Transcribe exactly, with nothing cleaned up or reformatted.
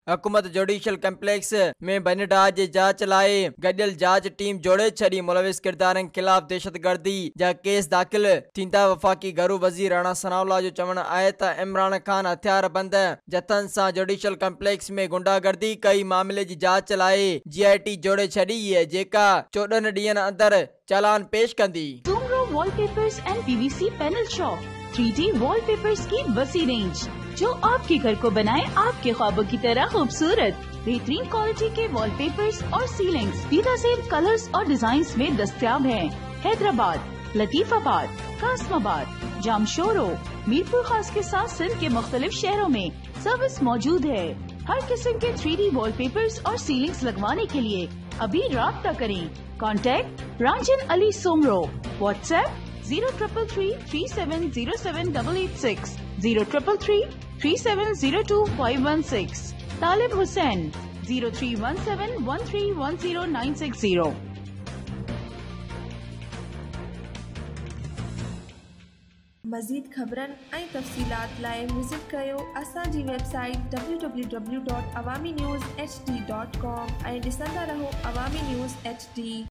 हुकूमत judicial complex में बनिडाह जे जांच लाए गडियल जांच टीम जोड़े छड़ी मुलविस किरदारन खिलाफ दहशतगर्दी जा केस दाखिल थींदा। वफाकी घरू वजीर राणा सनाउल्लाह जो चवण आहे त इमरान खान हथियार बंद जथन सां जुडिशल कम्प्लेक्स में गुंडागर्दी कई मामले की जांच लाए जी आई टी जोड़े छड़ी है जेका चोॾहनि ॾींहनि अंदर चालान पेश कंदी। Soomro wallpapers and PVC panel shop three D wallpapers की वसी रेंज जो आपके घर को बनाए आपके ख्वाबों की तरह खूबसूरत। बेहतरीन क्वालिटी के वॉलपेपर्स और सीलिंग्स बेहतरीन कलर्स और डिजाइन्स में दस्तयाब हैं। हैदराबाद, लतीफाबाद, कासमाबाद, जामशोरो, मीरपुर खास के साथ सिंध के मुख्तलिफ शहरों में सर्विस मौजूद है। हर किस्म के थ्री डी वॉलपेपर्स और सीलिंग्स लगवाने के लिए अभी राब्ता करें। Contact Ranjhan Ali Soomro. WhatsApp zero triple three three seven zero seven double eight six zero triple three three seven zero two five one six. Talib Hussain zero three one seven one three one zero nine six zero. मज़ीद ख़बरन ऐं तफ़सीलात लाइ visit कयो असांजी website W W W dot Awami news H D dot com ऐं ॾिसंदा रहो अवामी न्यूज़ एच डी।